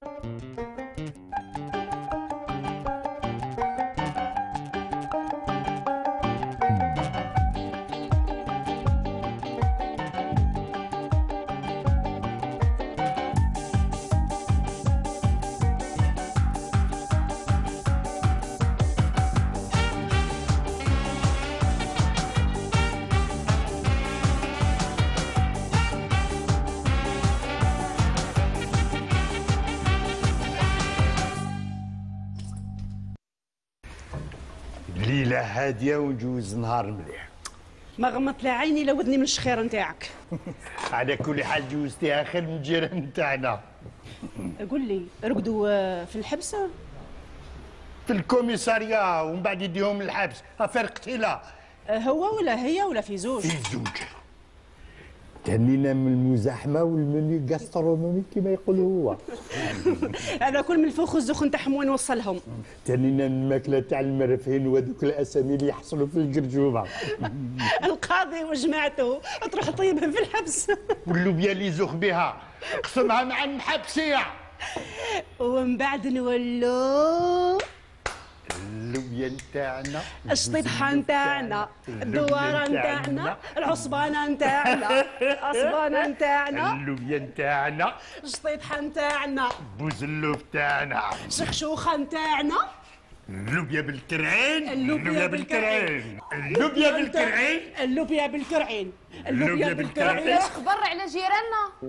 ليلة هادية ونجوز نهار مليح. ما غمضت لا عيني لا ودني من الشخير نتاعك. على كل حال جوزتيها خير من الجيران نتاعنا. قول لي رقدوا في الحبس؟ في الكوميساريا ومن بعد يديهم الحبس، افير قتيلة. هو ولا هي ولا في زوج؟ في زوج. تهنينا من المزاحمة والمنيو جاسترونومي كما يقول هو. انا كل من الفوخ والزخ نتاع حموان نوصلهم. تهنينا من الماكلة تاع المرفهين وهذوك الاسامي اللي يحصلوا في القرجوبة. القاضي وجماعته تروح طيبها في الحبس. واللوبيا اللي يزوخ بها قسمها مع المحبسية. ومن بعد نولو اللوبيا نتاعنا، الشطيبحه نتاعنا، الدواره نتاعنا، العصبانه نتاعنا، العصبانه نتاعنا، اللوبيا نتاعنا، الشطيبحه نتاعنا، بوزلوف تاعنا، شخشوخه نتاعنا، اللوبيا بالكرعين، اللوبيا بالكرعين، اللوبيا بالكرعين، اللوبيا بالكرعين، اللوبيا بالكرعين. ايش خبر على جيراننا؟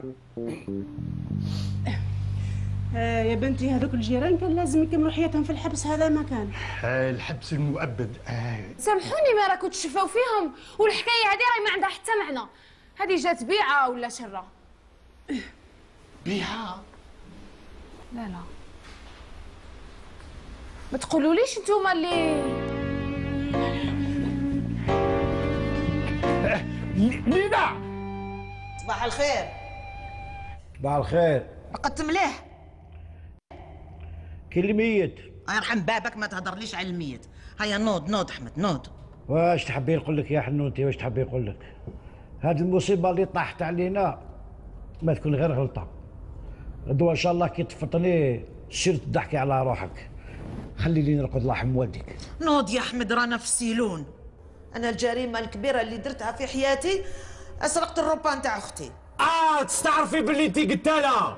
يا بنتي هذوك الجيران كان لازم يكملوا حياتهم في الحبس، هذا ما كان. الحبس المؤبد. سامحوني ما راكو تشفاو فيهم، والحكايه هذه راهي ما عندها حتى معنى. هذه جات بيعه ولا شره؟ بيعه؟ لا ما تقولوليش نتوما اللي لينا. صباح الخير. صباح الخير. رقدت مليح؟ كاين الميت. يرحم بابك ما تهضرليش على الميت. هيا نوض احمد نوض. واش تحبي نقول لك يا حنوتي، واش تحبي نقول لك؟ هذه المصيبه اللي طاحت علينا ما تكون غير غلطه. غدوه ان شاء الله كي تفطني سير تضحكي على روحك. خليني نرقد الله يرحم والديك. نوض يا احمد رانا في السيلون. انا الجريمه الكبيره اللي درتها في حياتي سرقت الروبان تاع اختي. تستعرفي باللي انتي قتاله.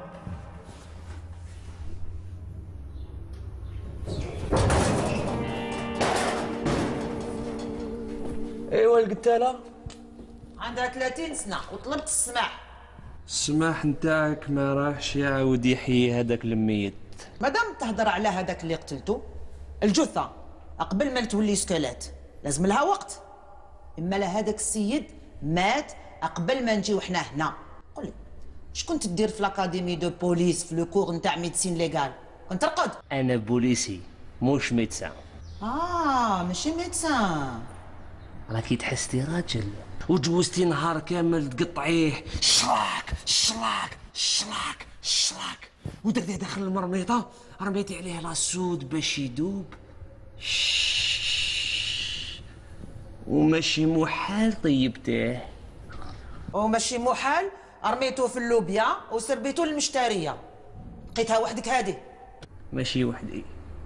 ايوا القتاله عندها 30 سنه وطلبت السماح. السماح نتاعك ما راحش يعاود يحيي هذاك الميت. مادام تهضر على هذاك اللي قتلته، الجثه قبل ما تولي سكلات لازم لها وقت. اما لا هذاك السيد مات قبل ما نجيو حنا هنا. قول لي شكون تدير في لاكاديمي دو بوليس في لو كور نتاع ميديسين ليغال؟ كنت ترقد؟ انا بوليسي مش ميدسان. ماشي ميدسان. راكي تحسي راجل وجوزتي نهار كامل تقطعيه شلاك شلاك شلاك شلاك، ودرتيه داخل المرميطه رميتي عليه لاسود باش يدوب. وماشي محال طيبتيه. وماشي محال رميتوه في اللوبيا وسربيتوه للمشتريه. لقيتها وحدك هادي؟ ماشي وحدي،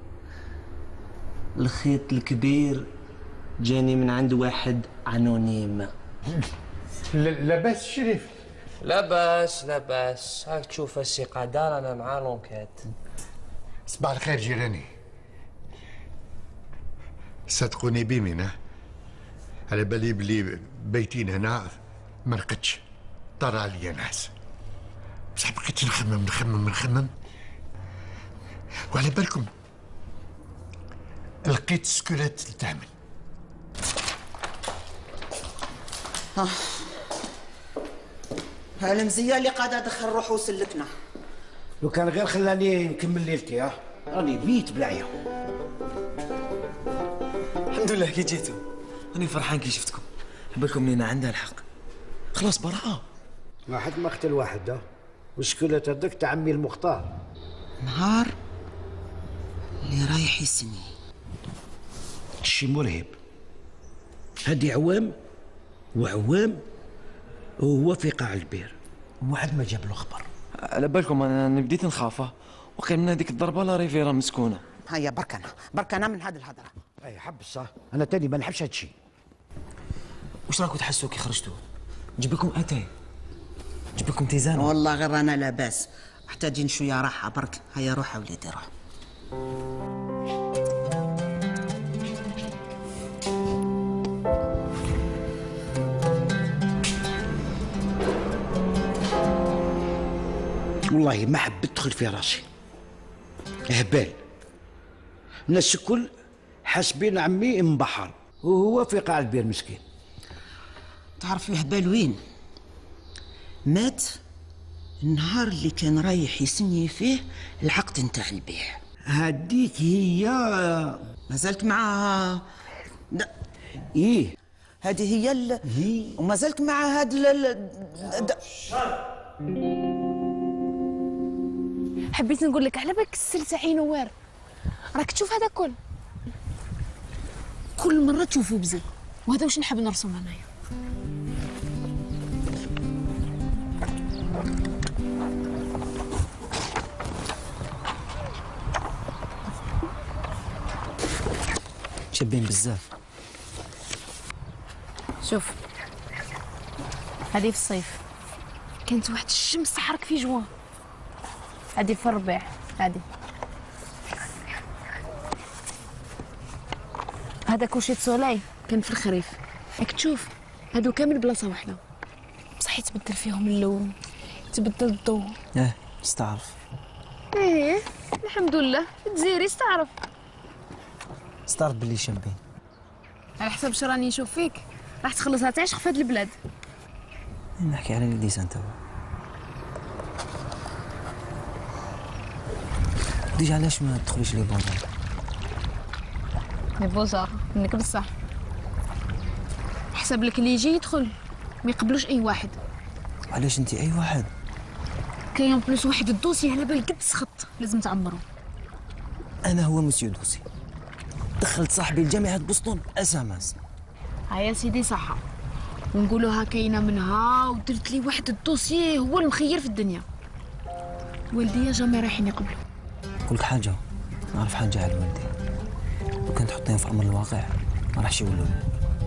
الخيط الكبير جاني من عند واحد انونيم. لاباس شريف؟ لاباس هاك تشوف السي قدر انا مع لونكات. صباح الخير جيراني. صدقوني بيمينة على بالي بلي بيتين هنا ما رقدش، طار عليا ناس بصح بقيت نخمم وعلى بالكم لقيت سكولات الثامن. المزيه اللي قاعده ادخل روحه وسلكنا. لو كان غير خلاني نكمل ليلتي راني ميت بالعيا. الحمد لله كي جيتوا، راني فرحان كي شفتكم. بالكم لينا عندها الحق، خلاص براءة. واحد ما قتل واحد وسكولات هذاك تاع عمي المختار. نهار اللي رايح يسني شي مرهب. هادي عوام وعوام وهو في قاع البير وعد ما جاب له خبر. على بالكم انا بديت نخاف وقيل من هذيك الضربه لا ريفيرا مسكونه. هيا بركنا من هذه الهضره. اي حبس انا تاني ما نحبش هادشي. واش راكم تحسوا كي خرجتوا؟ نجيب لكم اتاي، نجيب لكم تيزانه. والله غير انا لاباس، محتاجين شويه راحه برك. هيا روح وليدي روح. والله ما حبيت تدخل في راسي. هبال الناس الكل حاسبين عمي انبحر وهو في قاع البير مسكين. تعرف الهبال وين؟ مات النهار اللي كان رايح يسني فيه العقد نتاع البيع. هديك هي مازلت معاها. ايه هذه هي وما زلت مع هاد حبيت نقول لك على بالك كسرت عين نوار. راك تشوف هذا كل مره تشوفه بزاف، وهذا واش نحب نرسم انايا. شابين بزاف. شوف هذه في الصيف كانت واحد الشمس تحرك في جوان، هذه في الربيع، هذا كوشي سولاي كان في الخريف. راك تشوف هادو كامل بلاصه واحده، بصح يتبدل فيهم اللون، يتبدل الضوء. استعرف. ايه الحمد لله تزيري استعرف باللي شابين. على حسب شو راني نشوف فيك راح تخلصها تعيش في هاد البلاد. نحكي على الديسان توا. ديجا علاش ما تدخليش لي بوزار؟ لي بوزار منك بصح. حسب لك اللي يجي يدخل ما يقبلوش اي واحد. علاش انت اي واحد؟ كاين بلوس واحد الدوسي على بال قد سخط لازم تعمرو. انا هو مسيو دوسي، دخلت صاحبي لجامعه بوسطن اساماس. يا سيدي صحة ونقولوها كاينه منها، ودرت لي واحد الدوسي هو المخير في الدنيا. والديا جامي رايحين يقبلوا. نقولك حاجه، نعرف حاجه على والدي، لو كان تحطين في امر الواقع ما راحش يقولوا لي.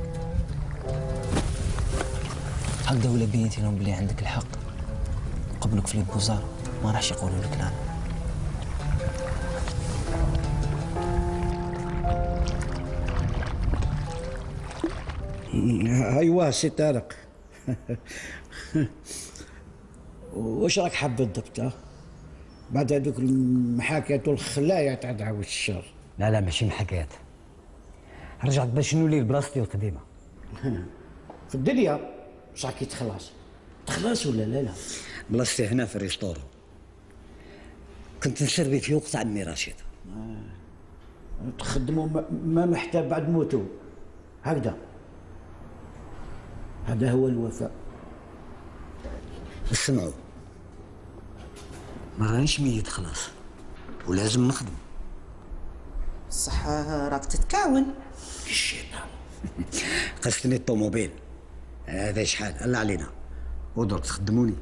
هكذا ولا بينتي لهم بلي عندك الحق قبلك في البوزار ما راحش يقولوا لك لا. ايوه سي طارق. واش راك حاب بالضبط بعد هذوك المحاكيات والخلايا تاع دعوة الشر؟ لا ماشي محاكيات، رجعت باش نولي لبلاصتي القديمه. في الدنيا واش راكي تخلص ولا لا؟ بلاصتي هنا في الريستورو، كنت نسربي في وقت عمي رشيد. تخدموا ما محتاج بعد موتو هكذا. هذا هو الوفاء. اسمعوا، ما رانيش ميت خلاص ولازم نخدم. صح راك تتكاون. الشيطان. قصتني الطوموبيل هذا شحال الله علينا، ودرك تخدموني.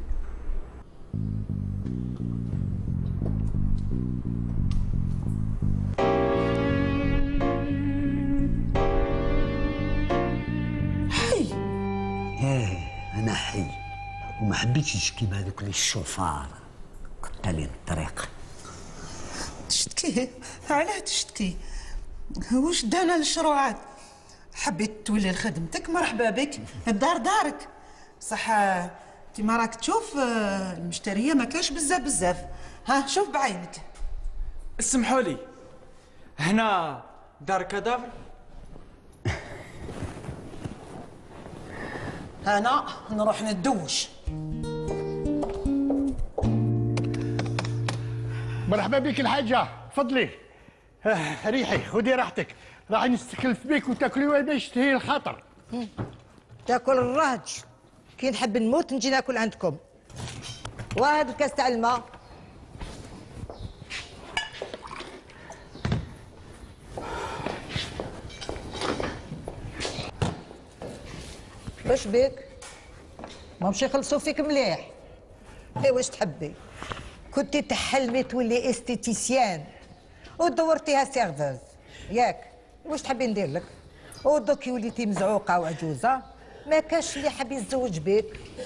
أنا حي وما حبيتش نشكي بهذوك الشوفار قتالين الطريق. تشتكي؟ علاه تشتكي؟ واش دانا للشروعات؟ حبيت تولي لخدمتك مرحبا بك، الدار دارك. صح انت ما راك تشوف المشتريه ما كاش بزاف. ها شوف بعينك. اسمحوا لي، هنا دار كادافر؟ انا نروح ندوش. مرحبا بك الحاجة، تفضلي. ريحي خذي راحتك، راح نستكلف بك وتاكلي وما يشتهي الخاطر. تاكل الرهج، كي نحب نموت نجي ناكل عندكم. وهذا الكاس تاع الماء. واش بيك؟ ما مش يخلصوا فيك مليح. اي واش تحبي؟ كنتي تحلمي تولي استيتيسيان ودورتيها سيرفوز ياك. واش تحبي ندير لك؟ ودوكي وليتي مزعوقه وعجوزه ما كاش اللي حاب يتزوج بك.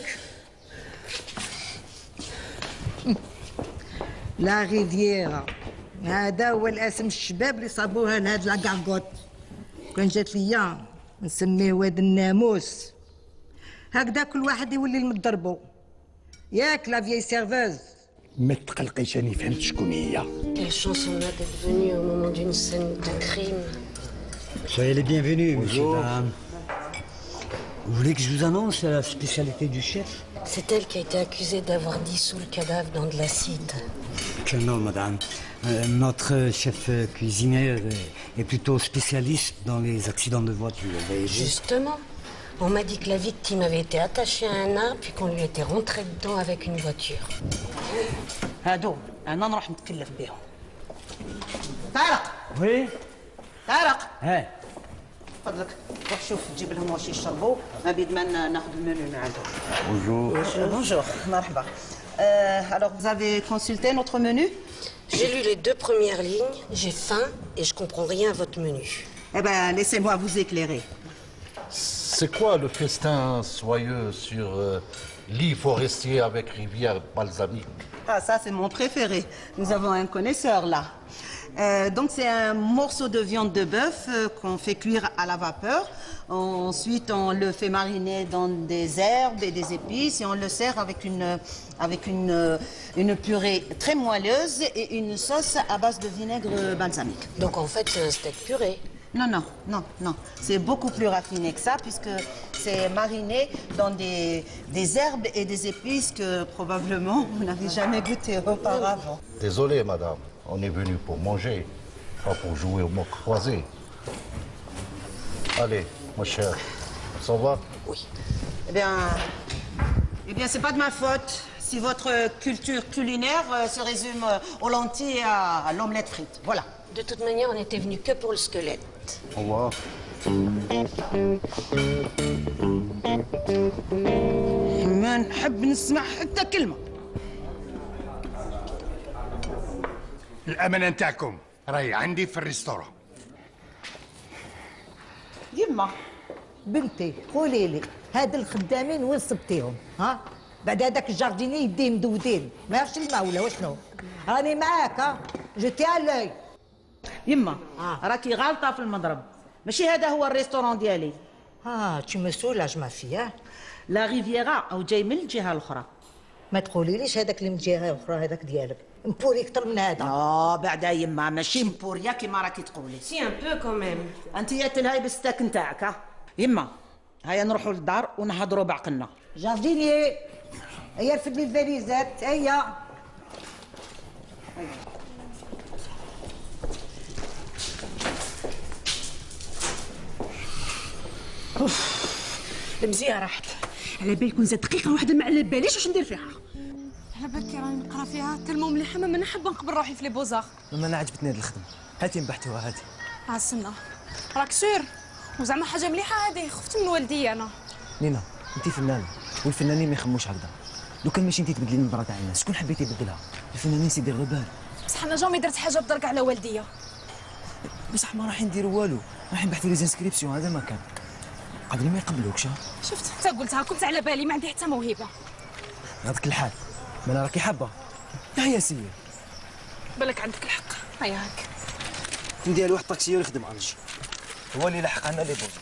لا ريفييرا هذا هو الاسم الشباب اللي صابوها لهاد لاكارغوت. كان جات ليا نسميه واد الناموس. هكذا كل واحد يولي لمضربو ياك لا فيي سيرفوز. ما تقلقيش راني فهمت شكون هي. Quelle chance on a d'être venu au moment d'une scène de crime. Soyez les bienvenus, monsieur, dame. Vous voulez que je vous annonce la spécialité du chef? C'est elle qui a été accusée d'avoir dissous le cadavre dans de l'acide. Que non, madame. Notre chef cuisinier est plutôt spécialiste dans les accidents de voiture. Justement, on m'a dit que la victime avait été attachée à un arbre puis qu'on lui était rentré dedans avec une voiture. هادو انا نروح نتكلف بهم. طارق. وي. طارق. ها. فضلك روح شوف تجيب لهم واش يشربوا ما بيد ما ناخذ المنيو من عندهم. Bonjour. مرحبا. Alors vous avez consulté notre menu? J'ai lu les 2 premières lignes, j'ai faim et je comprends rien à votre menu. Eh ben laissez-moi vous éclairer. C'est quoi le festin soyeux sur lit forestier avec rivière balsamique? Ah, ça, c'est mon préféré. Nous avons un connaisseur là. Donc, c'est un morceau de viande de bœuf qu'on fait cuire à la vapeur. Ensuite, on le fait mariner dans des herbes et des épices et on le sert avec une purée très moelleuse et une sauce à base de vinaigre balsamique. Donc, en fait, c'est un steak puré. Non. C'est beaucoup plus raffiné que ça puisque c'est mariné dans des herbes et des épices que probablement vous n'avez jamais goûté auparavant. Désolé, madame. On est venu pour manger, pas pour jouer au moque croisé. Allez, mon cher, ça va? Oui. Eh bien, c'est pas de ma faute si votre culture culinaire se résume aux lentilles et à l'omelette frite. Voilà. De toute manière, on était venu que pour le squelette. Au revoir. ما نحب نسمع حتى كلمة. الأمانة نتاعكم راهي عندي في الريستوران. يما بنتي قولي لي هاد الخدامين وين صبتيهم؟ ها؟ بعد هذاك الجارديني يديه مدودين ما يعرفش الماء ولا وشنو؟ راني معاك ها؟ جيتي علي. يما راكي غالطة في المضرب. ماشي هذا هو الريستوران ديالي. تي مسؤولة ما فيها. لا ريفييرا او جاي من الجهة الأخرى. ما تقوليليش هذاك اللي من الجهة الأخرى هذاك ديالك مبوري أكثر من هذا. بعدا يما ماشي مبوريا كيما راكي تقولي. Si, un peu quand même. انت يا تلهاي بالستاك نتاعك ها. يما هيا نروحوا للدار ونهضروا بعقلنا. جارديني هيا رفد لي الفاليزات هيا. المزيه راحت على بالي كون زاد دقيقه واحده ما على باليش واش ندير فيها. على بالك راني نقرا فيها تلمو مليحه ما نحب نقبل روحي في لي بوزار. ماما انا عجبتني هاد الخدمه، هاتي نبحثوها هاتي. استنى راك سير وزعما حاجه مليحه هذه خفت من والدي انا. نينا انت فنانه والفنانين ما يخموش هكذا. لو كان ماشي انت تبدلي النظره تاع الناس شكون حبيتي يبدلها؟ الفنانين سيدي غبال. بصح انا جامي درت حاجه بدرك على والديا. بصح ما راح نديروا والو، راح نبحثوا لي زانسكريبسيون هذا ما كان. قادرين ما يقبلوكش. شفت انت قلتها كنت على بالي ما عندي حتى موهبه. هذاك الحال ما انا راكي حابه. هيا سير. بالك عندك الحق هيا هاك. ندير واحد طاكسيور يخدم عنج. هو اللي لحق عنا لي بوز.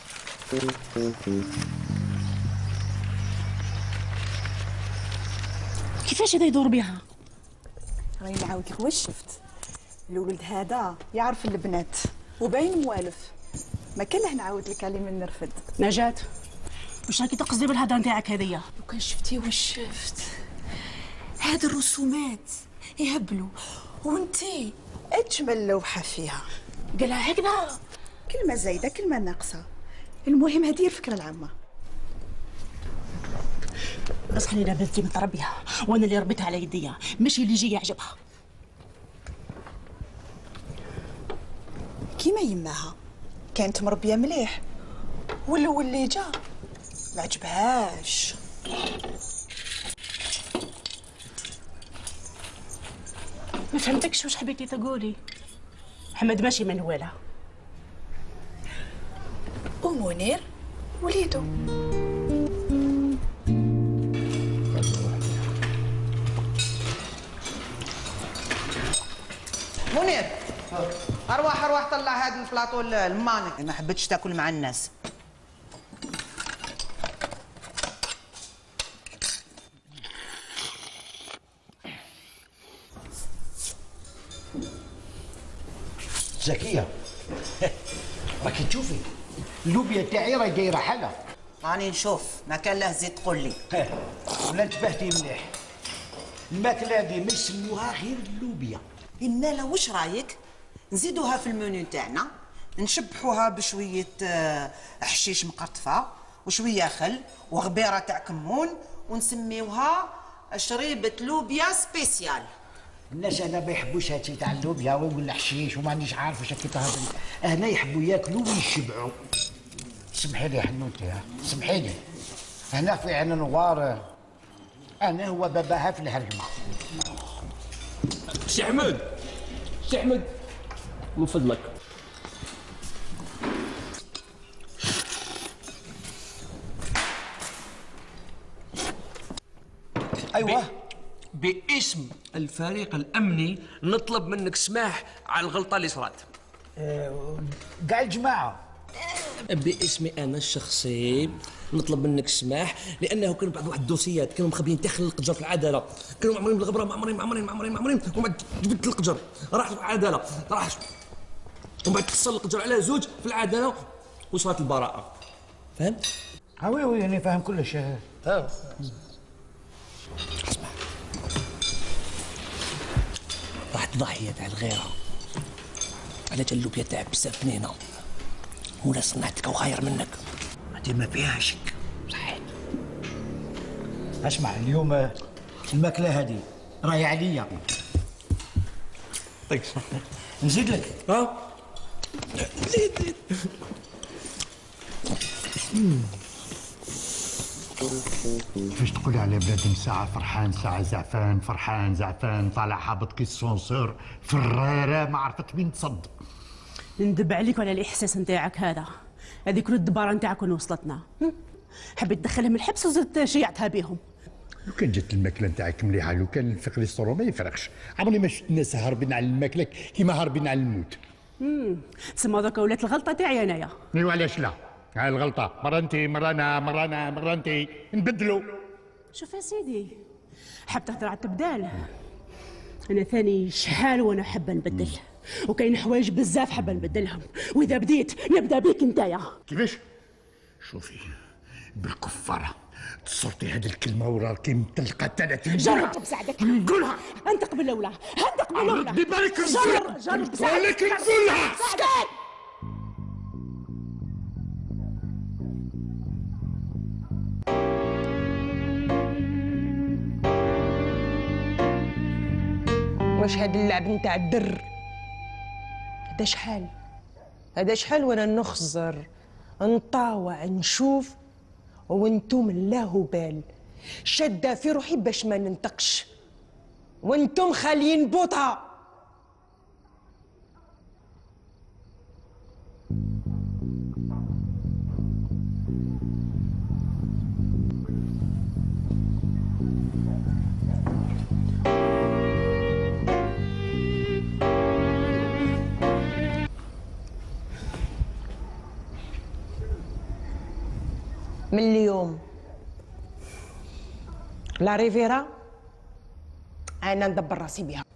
كيفاش هذا يدور بها؟ راني نعاود لك واش شفت. الولد هذا يعرف البنات وباين موالف. ما كان له نعاود لك عليه من نرفد. نجاة واش راكي تقصدي بالهضره نتاعك هذيا؟ لو كان شفتي واش شفت. هاد الرسومات يهبلوا وانتي اجمل لوحه فيها. قالها هكذا كلمه زايده كلمه ناقصه. المهم هذه الفكره العامه. اصحى لي بنتي متربيه وانا اللي ربيتها على يديا ماشي اللي يجي يعجبها. كيما يماها كانت مربيه مليح والاول اللي جا ما عجبهاش. ما فهمتكش واش حبيتي تقولي. محمد ماشي من ولا. ومنير وليدو. منير اروح طلع هذا البلاطو المانك، ما حبيتش تاكل مع الناس. زكية راكي تشوفي اللوبيا تاعي راهي دايره حالة. راني نشوف، ما كان له زيد تقول لي. ولا انتبهتي مليح، الماكلة هذه ما يسموها غير اللوبيا. إمالا واش رايك نزيدوها في المنيو تاعنا، نشبحوها بشوية حشيش مقرطفة وشوية خل وغبيرة تاع كمون، ونسميوها شريبة لوبيا سبيسيال. الناس هنا ما يحبوش هادشي تاع اللوبيا ولا حشيش وما عنديش عارف واش كي تهضر. هنا يحبوا ياكلوا ويشبعوا. سمحي لي حنوتي، سمحي لي، هنا في عين نوار، انا هو باباها في الهرجمه. سي احمد، سي احمد من فضلك. ايوه باسم الفريق الامني نطلب منك سماح على الغلطه اللي صرات. كاع الجماعه. باسمي انا الشخصي نطلب منك سماح، لانه كانوا بعض واحد الدوسيات كانوا مخبيين داخل القجر في العداله، كانوا معمرين بالغبره، معمرين ومن بعد جبت القجر راح العداله، راح ومن بعد تفصل القجر على زوج في العداله وصلت البراءه. فهمت؟ وي انا فاهم كلش. اسمع، راحت ضحيه تاع الغيره على اللوبيا تاعك بزاف بنينه، ولا صنعتك وخير منك. هذه ما فيها شك. صحيح. اسمع، اليوم الماكله هذه راهي عليا. طيب نزيد لك. زيد. كيفاش تقولي على بلادي ساعة فرحان ساعة زعفان، فرحان زعفان، طالع حابط كي السونسور فرارة ما عرفت وين تصد. ندب عليك وعلى الاحساس نتاعك هذا، هذه كل الدباره نتاعك وين وصلتنا. حبيت تدخلهم الحبس وزدت شيعتها بهم. لو كان جات الماكله نتاعك مليحه، لو كان الكوليسترول ما يفرقش. عمري ما شفت الناس هاربين على الماكله كيما هاربين على الموت. تسمى دوكا ولات الغلطه تاعي انايا. ايوا علاش لا؟ هاي الغلطه مره انت مره انا مره انا مره انت، نبدلوا. شوف يا سيدي، حاب تهضر على التبدال، انا ثاني شحال وانا حابه نبدل، وكاين حوايج بزاف حابه نبدلهم، واذا بديت نبدا بيك نتايا. كيفاش؟ شوفي بالكفاره تصرتي هذه الكلمه وراكي مطلقه 30 جرب بساعدك نقولها. انت قبل الاولى، انت قبل الاولى. ردي بالك جرب بساعدك. ولكن نقولها. سكت. واش هاد اللعب نتاع الدر هذا شحال وانا نخزر نطاوع نشوف وانتم لا بال شاده في روحي باش ما ننطقش وانتم خاليين بوطه. من اليوم لا ريفيرا انا ندبر راسي بها.